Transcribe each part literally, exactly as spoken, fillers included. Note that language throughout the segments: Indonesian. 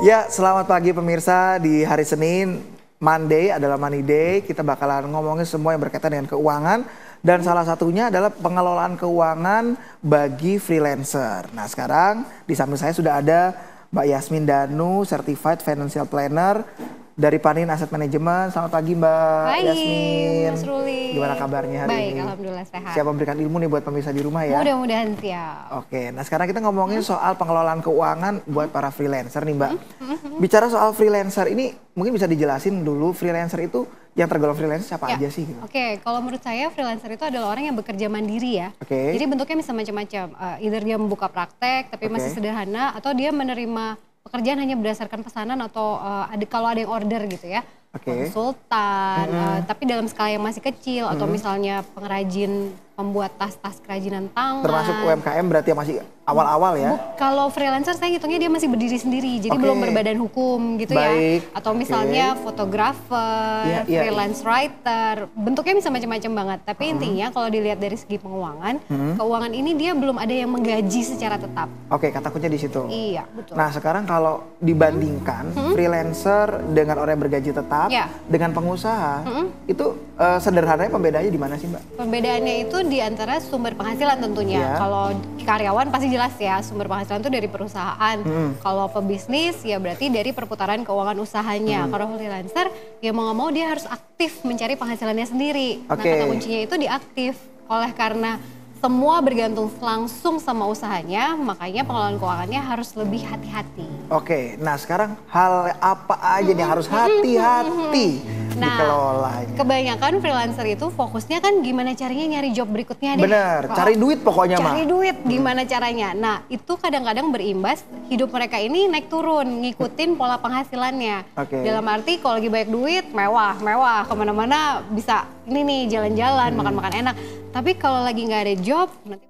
Ya, selamat pagi pemirsa. Di hari Senin, Monday adalah Money Day. Kita bakalan ngomongin semua yang berkaitan dengan keuangan. Dan salah satunya adalah pengelolaan keuangan bagi freelancer. Nah sekarang di samping saya sudah ada Mbak Yasmin Danu, Certified Financial Planner dari Panin Asset Management. Selamat pagi Mbak Hai, Yasmin. Mas Ruli. Gimana kabarnya hari Baik, ini? Alhamdulillah sehat. Siap memberikan ilmu nih buat pemirsa di rumah ya? Mudah-mudahan siap. Oke, nah sekarang kita ngomongin hmm? soal pengelolaan keuangan buat para freelancer nih Mbak. Hmm? Bicara soal freelancer ini mungkin bisa dijelasin dulu freelancer itu yang tergolong freelancer siapa ya. aja sih? Gitu? Oke, kalau menurut saya freelancer itu adalah orang yang bekerja mandiri ya. Oke. Jadi bentuknya bisa macam-macam. Uh, either dia membuka praktek tapi Oke. masih sederhana, atau dia menerima pekerjaan hanya berdasarkan pesanan atau uh, ada, kalau ada yang order gitu ya. Oke. Konsultan, Mm-hmm. uh, tapi dalam skala yang masih kecil, Mm-hmm. atau misalnya pengrajin pembuat tas-tas kerajinan tangan. Termasuk U M K M berarti yang masih awal-awal ya? Bu, kalau freelancer saya ngitungnya dia masih berdiri sendiri, jadi Oke. belum berbadan hukum gitu Baik. ya. Atau misalnya Oke. fotografer, Iya, iya, freelance writer, bentuknya bisa macam-macam banget. Tapi Hmm. intinya kalau dilihat dari segi penguangan, Hmm. keuangan ini dia belum ada yang menggaji secara tetap. Oke, kata kuncinya di situ. Iya, betul. Nah sekarang kalau dibandingkan freelancer dengan orang yang bergaji tetap, Ya. dengan pengusaha, itu eh, sederhananya pembedaannya di mana sih Mbak? Perbedaannya itu di antara sumber penghasilan tentunya. Iya. Kalau karyawan pasti jelas ya, sumber penghasilan itu dari perusahaan. Hmm. Kalau pebisnis ya berarti dari perputaran keuangan usahanya. Hmm. Kalau freelancer ya mau nggak mau dia harus aktif mencari penghasilannya sendiri. Nah Oke. kata kuncinya itu diaktif. Oleh karena semua bergantung langsung sama usahanya, makanya pengelolaan keuangannya harus lebih hati-hati. Oke, nah sekarang hal apa aja nih harus hati-hati Nah, dikelola? kebanyakan freelancer itu fokusnya kan gimana caranya nyari job berikutnya deh. Bener, Wah, cari duit pokoknya mah. Cari duit, gimana caranya? Nah, itu kadang-kadang berimbas hidup mereka ini naik turun, ngikutin pola penghasilannya. Oke. Dalam arti kalau lagi banyak duit, mewah, mewah, kemana-mana bisa ini nih jalan-jalan, makan-makan enak. Tapi kalau lagi nggak ada job, nanti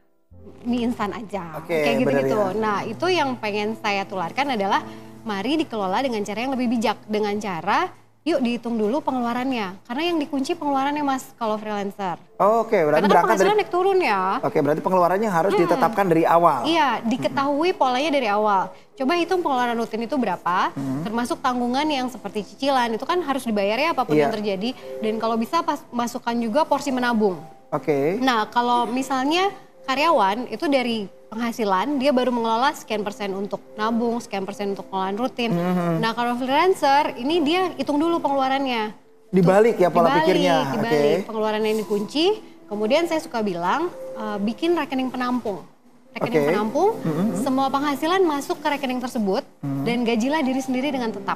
mie instan aja, Oke, kayak gitu-gitu. bener ya. Nah, itu yang pengen saya tularkan adalah mari dikelola dengan cara yang lebih bijak, dengan cara yuk dihitung dulu pengeluarannya, karena yang dikunci pengeluarannya Mas kalau freelancer. Oke, berarti Karena kan berangkat penghasilan dari. naik turun ya. Oke, berarti pengeluarannya harus ditetapkan dari awal. Iya, diketahui polanya dari awal. Coba hitung pengeluaran rutin itu berapa, termasuk tanggungan yang seperti cicilan, itu kan harus dibayar ya apapun Iya. yang terjadi. Dan kalau bisa pas, masukkan juga porsi menabung. Oke. Nah, kalau misalnya karyawan itu dari penghasilan dia baru mengelola sekian persen untuk nabung, sekian persen untuk pengelolaan rutin. Nah, kalau freelancer ini dia hitung dulu pengeluarannya. Dibalik ya pola Dibalik, pikirnya. dibalik. Oke. Pengeluaran yang dikunci. Kemudian saya suka bilang uh, bikin rekening penampung. Rekening Oke. penampung, semua penghasilan masuk ke rekening tersebut dan gajilah diri sendiri dengan tetap.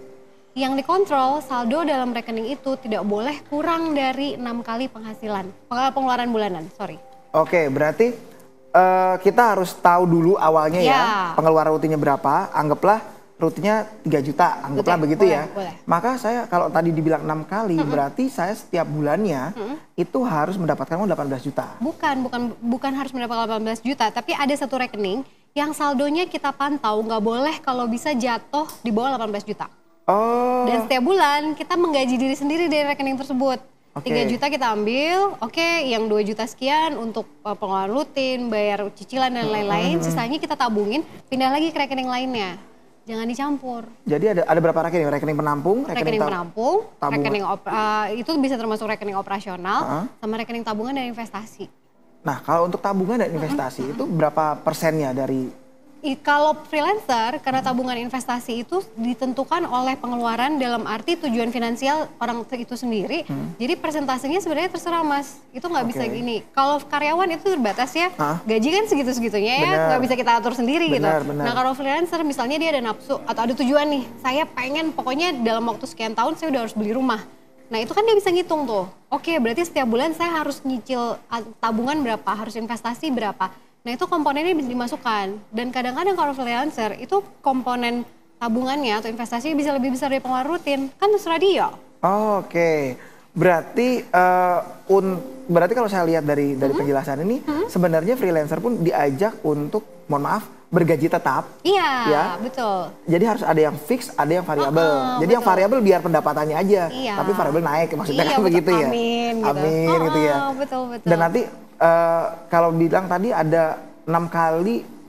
Yang dikontrol saldo dalam rekening itu tidak boleh kurang dari enam kali penghasilan, pengeluaran bulanan, sorry. Oke, berarti eh, kita harus tahu dulu awalnya ya, Ya. pengeluaran rutinnya berapa. Anggaplah rutinnya tiga juta, anggaplah Betul, begitu boleh, ya. boleh. Maka saya kalau tadi dibilang enam kali, berarti saya setiap bulannya itu harus mendapatkan uang delapan belas juta. Bukan, bukan, bukan harus mendapatkan delapan belas juta, tapi ada satu rekening yang saldonya kita pantau nggak boleh kalau bisa jatuh di bawah delapan belas juta. Oh. Dan setiap bulan kita menggaji diri sendiri dari rekening tersebut. Oke. tiga juta kita ambil, oke yang dua juta sekian untuk uh, pengeluaran rutin, bayar cicilan dan lain-lain, sisanya kita tabungin, pindah lagi ke rekening lainnya. Jangan dicampur. Jadi ada ada berapa rekening? Rekening penampung, rekening, Rekening tab- penampung, tabungan. rekening op, uh, itu bisa termasuk rekening operasional, Uh-huh. sama rekening tabungan dan investasi. Nah, kalau untuk tabungan dan investasi itu berapa persennya dari? I, kalau freelancer, karena tabungan investasi itu ditentukan oleh pengeluaran dalam arti tujuan finansial orang itu sendiri. Jadi persentasenya sebenarnya terserah Mas, itu nggak bisa Oke. gini. Kalau karyawan itu terbatas ya, Hah? gaji kan segitu-segitunya ya, Benar. nggak bisa kita atur sendiri gitu. Benar, benar. Nah kalau freelancer misalnya dia ada nafsu atau ada tujuan nih, saya pengen pokoknya dalam waktu sekian tahun saya udah harus beli rumah. Nah itu kan dia bisa ngitung tuh, oke berarti setiap bulan saya harus nyicil ah, tabungan berapa, harus investasi berapa. Nah itu komponennya bisa dimasukkan. Dan kadang-kadang kalau freelancer itu komponen tabungannya atau investasinya bisa lebih besar dari pengeluaran rutin. Kan terserah dia. Oh, Oke, berarti eh, un, berarti kalau saya lihat dari dari penjelasan ini, sebenarnya freelancer pun diajak untuk, mohon maaf, bergaji tetap. Iya, Ya. betul. Jadi harus ada yang fix, ada yang variabel. Oh, Jadi yang betul. variabel biar pendapatannya aja, Iya. tapi variabel naik, maksudnya Iya, kan betul. begitu ya. Amin, gitu. Amin Oh, gitu ya. betul, betul. Dan nanti eh, kalau bilang tadi ada enam kali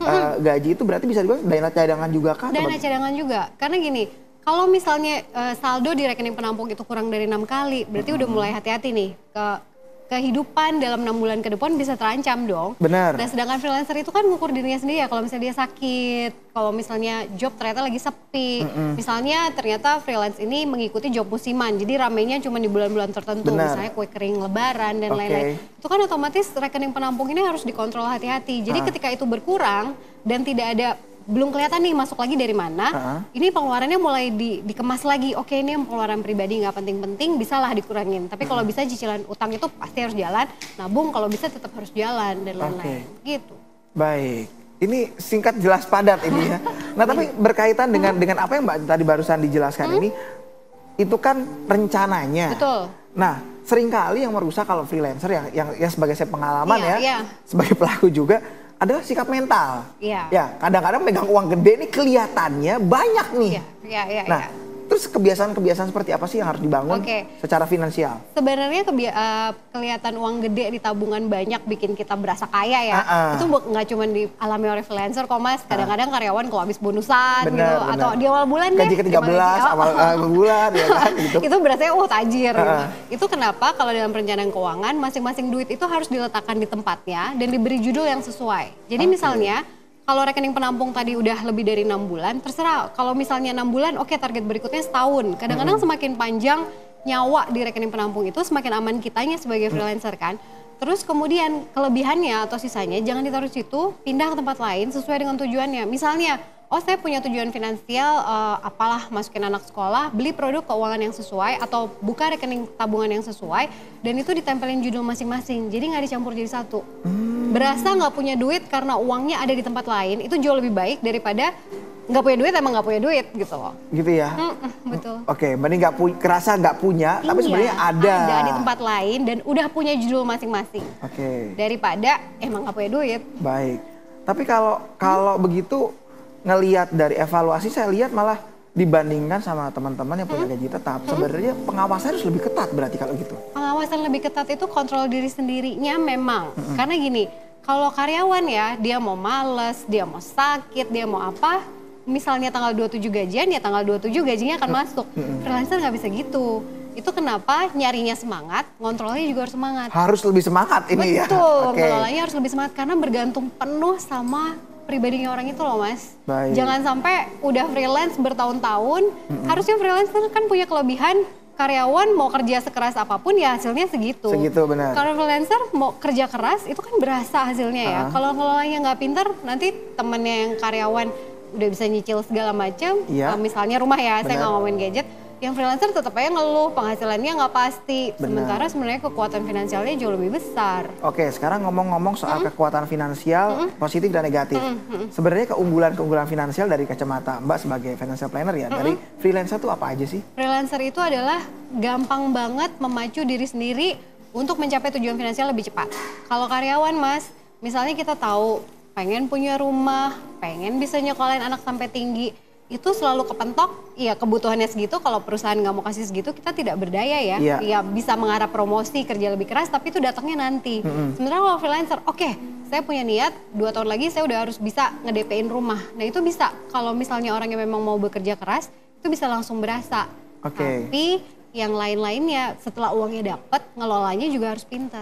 uh, gaji itu berarti bisa dibilang dana cadangan juga kah? Dana cadangan juga, karena gini, kalau misalnya uh, saldo di rekening penampung itu kurang dari enam kali, berarti mm-hmm. udah mulai hati-hati nih ke kehidupan dalam enam bulan ke depan bisa terancam dong. Benar. Dan sedangkan freelancer itu kan ngukur dirinya sendiri ya, kalau misalnya dia sakit, kalau misalnya job ternyata lagi sepi, mm-hmm. misalnya ternyata freelance ini mengikuti job musiman, jadi ramainya cuma di bulan-bulan tertentu, Benar. misalnya kue kering lebaran dan okay. lain-lain. Itu kan otomatis rekening penampung ini harus dikontrol hati-hati. Jadi ah. ketika itu berkurang dan tidak ada belum kelihatan nih masuk lagi dari mana, uh-huh. ini pengeluarannya mulai di, dikemas lagi. Oke, ini pengeluaran pribadi nggak penting-penting, bisalah dikurangin. Tapi kalau bisa cicilan utang itu pasti harus jalan, nabung kalau bisa tetap harus jalan dan lain-lain. Okay. Gitu. Baik, ini singkat jelas padat ini ya. Nah tapi berkaitan dengan dengan apa yang Mbak tadi barusan dijelaskan hmm? ini, itu kan rencananya. Betul. Nah seringkali yang merusak kalau freelancer yang yang, yang sebagai saya pengalaman iya, ya, iya. sebagai pelaku juga. Adalah sikap mental. Iya. Ya, kadang-kadang megang uang gede nih kelihatannya banyak nih. Iya, iya, iya. Nah, iya. terus kebiasaan-kebiasaan seperti apa sih yang harus dibangun okay. secara finansial? Sebenarnya kebi- uh, kelihatan uang gede di tabungan banyak bikin kita berasa kaya ya. Uh-uh. Itu nggak cuma dialami oleh freelancer kok Mas. Kadang-kadang karyawan kalau habis bonusan bener, gitu bener. atau di awal bulan gaji deh. ke tiga belas oh. awal uh, bulan ya kan gitu. Itu berasanya oh tajir. Uh-uh. Gitu. Itu kenapa kalau dalam perencanaan keuangan masing-masing duit itu harus diletakkan di tempatnya dan diberi judul yang sesuai. Jadi okay. misalnya kalau rekening penampung tadi udah lebih dari enam bulan, terserah. Kalau misalnya enam bulan, oke okay, target berikutnya setahun. Kadang-kadang hmm. semakin panjang nyawa di rekening penampung itu, semakin aman kitanya sebagai freelancer kan. Terus kemudian kelebihannya atau sisanya jangan ditaruh situ, pindah ke tempat lain sesuai dengan tujuannya. Misalnya, oh saya punya tujuan finansial, uh, apalah masukin anak sekolah, beli produk keuangan yang sesuai atau buka rekening tabungan yang sesuai, dan itu ditempelin judul masing-masing. Jadi nggak dicampur jadi satu. Hmm. Berasa nggak punya duit karena uangnya ada di tempat lain, itu jauh lebih baik daripada nggak punya duit emang nggak punya duit gitu loh. Gitu ya? Mm-mm, betul. Oke, mending nggak pu- kerasa nggak punya, iya, tapi sebenarnya ada. Ada di tempat lain dan udah punya judul masing-masing. Oke. Daripada emang nggak punya duit. Baik. Tapi kalau kalau hmm. begitu ngelihat dari evaluasi, saya lihat malah dibandingkan sama teman-teman yang punya hmm. gaji tetap, hmm. sebenarnya pengawasan harus lebih ketat berarti kalau gitu. Pengawasan lebih ketat itu kontrol diri sendirinya memang. Hmm. Karena gini, kalau karyawan ya, dia mau males, dia mau sakit, dia mau apa, misalnya tanggal dua puluh tujuh gajian, ya tanggal dua puluh tujuh gajinya akan hmm. masuk. Hmm. Freelancer nggak bisa gitu. Itu kenapa nyarinya semangat, kontrolnya juga harus semangat. Harus lebih semangat ini. Betul, ya? Betul, okay. ngelolanya harus lebih semangat karena bergantung penuh sama pribadinya orang itu loh Mas. Baik. Jangan sampai udah freelance bertahun-tahun, mm-hmm. harusnya freelance kan punya kelebihan, karyawan mau kerja sekeras apapun ya hasilnya segitu. Segitu benar. Kalau freelancer mau kerja keras itu kan berasa hasilnya ya. Uh-huh. Kalau ngelolanya nggak pinter, nanti temennya yang karyawan udah bisa nyicil segala macam, iya. uh, misalnya rumah ya, benar. saya nggak ngomongin gadget, yang freelancer tetap aja ngeluh, penghasilannya nggak pasti. Benar. Sementara sebenarnya kekuatan finansialnya jauh lebih besar. Oke, sekarang ngomong-ngomong soal mm-hmm. kekuatan finansial, mm-hmm. positif dan negatif. Mm-hmm. Sebenarnya keunggulan-keunggulan finansial dari kacamata Mbak sebagai financial planner ya, mm-hmm. dari freelancer itu apa aja sih? Freelancer itu adalah gampang banget memacu diri sendiri untuk mencapai tujuan finansial lebih cepat. Kalau karyawan Mas, misalnya kita tahu pengen punya rumah, pengen bisa nyekolahin anak sampai tinggi, itu selalu kepentok, ya kebutuhannya segitu, kalau perusahaan nggak mau kasih segitu, kita tidak berdaya ya. Iya. Ya bisa mengharap promosi, kerja lebih keras, tapi itu datangnya nanti. Mm-hmm. Sementara kalau freelancer, oke, okay, saya punya niat, dua tahun lagi saya udah harus bisa nge-D P-in rumah. Nah itu bisa, kalau misalnya orang yang memang mau bekerja keras, itu bisa langsung berasa. Oke. Okay. Tapi yang lain-lainnya, setelah uangnya dapet, ngelolanya juga harus pintar.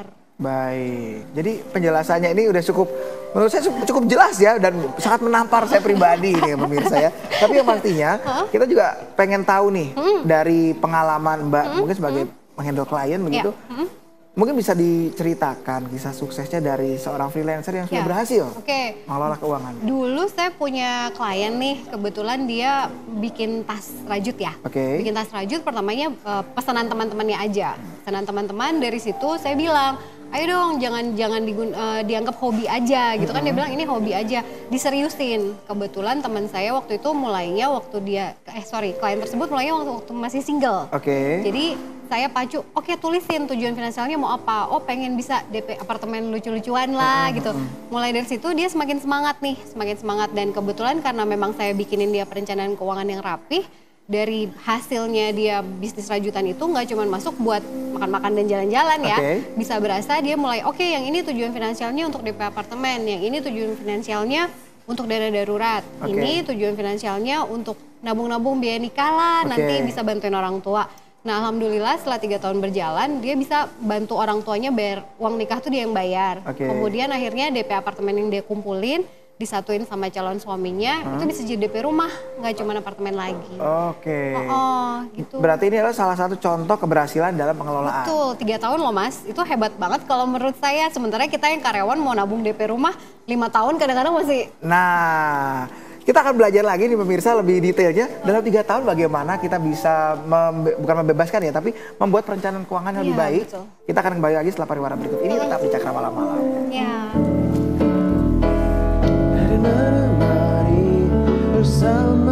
Baik, jadi penjelasannya ini udah cukup, menurut saya cukup jelas ya dan sangat menampar saya pribadi nih pemirsa ya. Tapi yang pastinya huh? kita juga pengen tahu nih hmm. dari pengalaman Mbak hmm. mungkin sebagai hmm. menghandle klien begitu, yeah. hmm. mungkin bisa diceritakan kisah suksesnya dari seorang freelancer yang sudah yeah. berhasil okay. mengelola keuangan. Dulu saya punya klien nih, kebetulan dia bikin tas rajut ya. Okay. Bikin tas rajut pertamanya uh, pesanan teman-temannya aja. Pesanan teman-teman, dari situ saya bilang, ayo dong jangan jangan digun, uh, dianggap hobi aja gitu kan. Mm-hmm. Dia bilang ini hobi aja, diseriusin. Kebetulan teman saya waktu itu mulainya waktu dia eh sorry klien tersebut mulainya waktu, waktu masih single. Oke. Okay. Jadi saya pacu, oke okay, tulisin tujuan finansialnya mau apa. Oh pengen bisa D P apartemen lucu-lucuan lah mm-hmm. gitu. Mulai dari situ dia semakin semangat nih, semakin semangat. Dan kebetulan karena memang saya bikinin dia perencanaan keuangan yang rapih, dari hasilnya dia bisnis rajutan itu nggak cuma masuk buat makan-makan dan jalan-jalan ya. Okay. Bisa berasa dia mulai oke okay, yang ini tujuan finansialnya untuk D P apartemen, yang ini tujuan finansialnya untuk dana darurat. Oke. Ini tujuan finansialnya untuk nabung-nabung biaya nikah lah, Oke. nanti bisa bantuin orang tua. Nah alhamdulillah setelah tiga tahun berjalan, dia bisa bantu orang tuanya bayar uang nikah tuh dia yang bayar. Oke. Kemudian akhirnya D P apartemen yang dia kumpulin, disatuin sama calon suaminya, Hmm. itu bisa jadi D P rumah, nggak cuma apartemen lagi. Oke. Oh, oh, gitu. Berarti ini adalah salah satu contoh keberhasilan dalam pengelolaan. Betul, tiga tahun loh mas, itu hebat banget kalau menurut saya. Sementara kita yang karyawan mau nabung D P rumah lima tahun kadang-kadang masih. Nah, kita akan belajar lagi nih pemirsa lebih detailnya. Dalam tiga tahun bagaimana kita bisa, membe bukan membebaskan ya, tapi membuat perencanaan keuangan yang lebih Iya, baik. betul. Kita akan kembali lagi setelah pariwara berikut ini, tetap di Cakra Malam-Malam. Ya. Hari menemani bersama